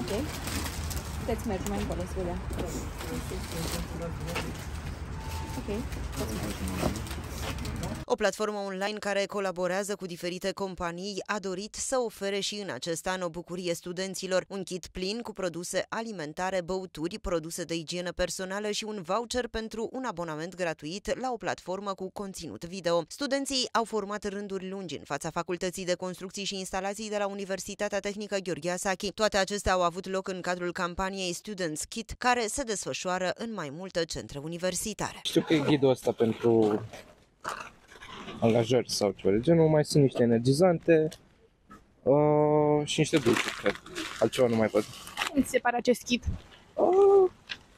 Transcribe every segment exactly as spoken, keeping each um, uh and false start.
Ok. Puteți merge mai încolo să vedem. Ok. Puteți merge. O platformă online care colaborează cu diferite companii a dorit să ofere și în acest an o bucurie studenților, un kit plin cu produse alimentare, băuturi, produse de igienă personală și un voucher pentru un abonament gratuit la o platformă cu conținut video. Studenții au format rânduri lungi în fața Facultății de Construcții și Instalații de la Universitatea Tehnică Gheorghe Asachi. Toate acestea au avut loc în cadrul campaniei Students Kit, care se desfășoară în mai multe centre universitare. Știu că e ghidul ăsta pentru angajări sau ceva de genul, mai sunt niște energizante uh, și niște dulciuri, cred. Altceva nu mai văd. Cum ți se pare acest kit? Uh,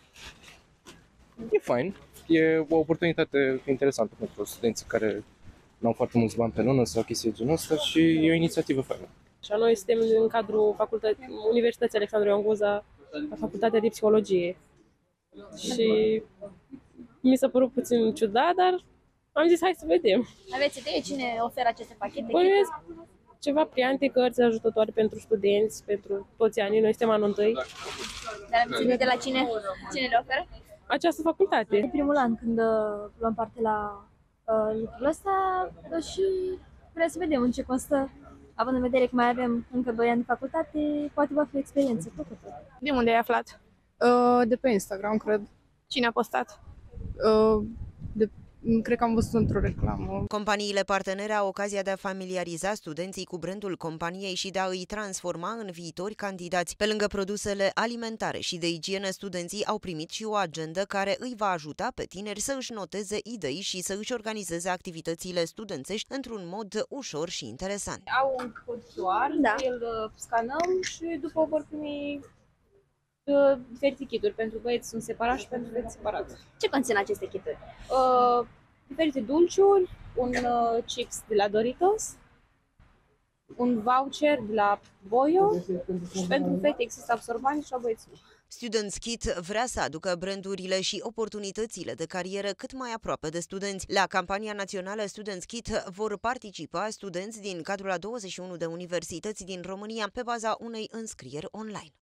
e fain, e o oportunitate interesantă pentru studenții care nu au foarte mulți bani pe lună sau chestii de genul ăsta și e o inițiativă faină. Și noi suntem în cadrul facultății Universității Alexandru Ioan Guza, la Facultatea de Psihologie. Și mi s-a părut puțin ciudat, dar am zis hai să vedem. Aveți idee cine oferă aceste pachete? Bănuiesc ceva pliante, cărți ajutătoare pentru studenți, pentru toți anii. Noi suntem anul întâi. Dar aveți idee de la cine, cine le oferă? Această facultate. E primul an când uh, luăm parte la uh, lucrul ăsta uh, și vrem să vedem în ce constă. Având în vedere că mai avem încă doi ani de facultate, poate va fi o experiență făcută. De unde ai aflat? Uh, de pe Instagram, cred. Cine a postat? Uh, de, cred că am văzut într-o reclamă. Companiile partenere au ocazia de a familiariza studenții cu brandul companiei și de a îi transforma în viitori candidați. Pe lângă produsele alimentare și de igienă, studenții au primit și o agendă care îi va ajuta pe tineri să își noteze idei și să își organizeze activitățile studențești într-un mod ușor și interesant. Au un cod Q R, Da. îl scanăm și după vor primi uh, diferite kituri. Pentru băieți sunt separat și pentru fete separat. Ce conțin aceste kituri? Uh, diferite dulciuri, un uh, chips de la Doritos, un voucher de la Boyo și pentru fete există absorbanți și la băieți. Students Kit vrea să aducă brandurile și oportunitățile de carieră cât mai aproape de studenți. La campania națională Students Kit vor participa studenți din cadrul a douăzeci și unu de universități din România pe baza unei înscrieri online.